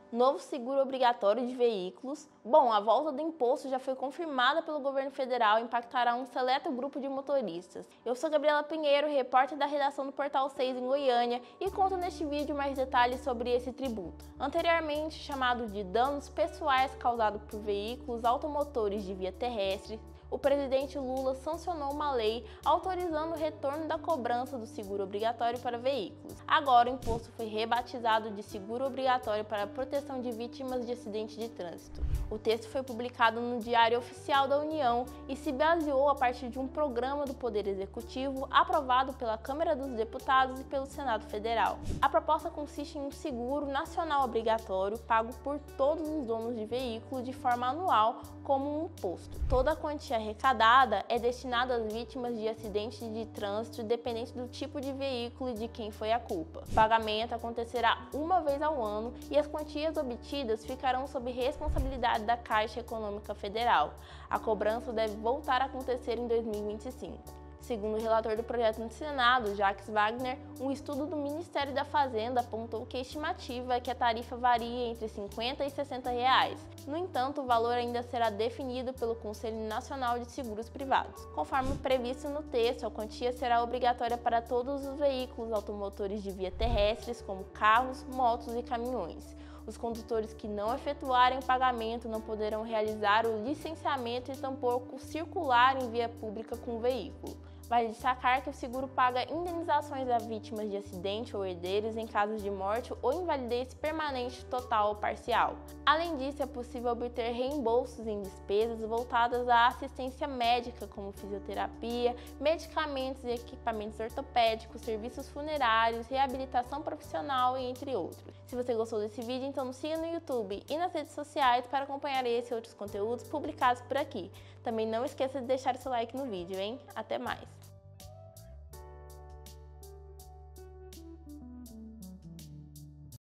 Novo seguro obrigatório de veículos. Bom, a volta do imposto já foi confirmada pelo governo federal e impactará um seleto grupo de motoristas. Eu sou Gabriela Pinheiro, repórter da redação do Portal 6 em Goiânia, e conto neste vídeo mais detalhes sobre esse tributo. Anteriormente chamado de danos pessoais causados por veículos automotores de via terrestre, o presidente Lula sancionou uma lei autorizando o retorno da cobrança do seguro obrigatório para veículos. Agora o imposto foi rebatizado de Seguro Obrigatório para a Proteção de Vítimas de Acidentes de Trânsito. O texto foi publicado no Diário Oficial da União e se baseou a partir de um programa do Poder Executivo aprovado pela Câmara dos Deputados e pelo Senado Federal. A proposta consiste em um seguro nacional obrigatório pago por todos os donos de veículo de forma anual como um imposto. Toda a quantia arrecadada é destinada às vítimas de acidentes de trânsito, independente do tipo de veículo e de quem foi a culpa. O pagamento acontecerá uma vez ao ano e as quantias obtidas ficarão sob responsabilidade da Caixa Econômica Federal. A cobrança deve voltar a acontecer em 2025. Segundo o relator do projeto no Senado, Jacques Wagner, um estudo do Ministério da Fazenda apontou que a estimativa é que a tarifa varia entre R$ 50 e R$ 60. No entanto, o valor ainda será definido pelo Conselho Nacional de Seguros Privados. Conforme previsto no texto, a quantia será obrigatória para todos os veículos automotores de via terrestres, como carros, motos e caminhões. Os condutores que não efetuarem o pagamento não poderão realizar o licenciamento e tampouco circular em via pública com o veículo. Vale destacar que o seguro paga indenizações a vítimas de acidente ou herdeiros em casos de morte ou invalidez permanente total ou parcial. Além disso, é possível obter reembolsos em despesas voltadas à assistência médica, como fisioterapia, medicamentos e equipamentos ortopédicos, serviços funerários, reabilitação profissional e entre outros. Se você gostou desse vídeo, então nos siga no YouTube e nas redes sociais para acompanhar esse e outros conteúdos publicados por aqui. Também não esqueça de deixar seu like no vídeo, hein? Até mais!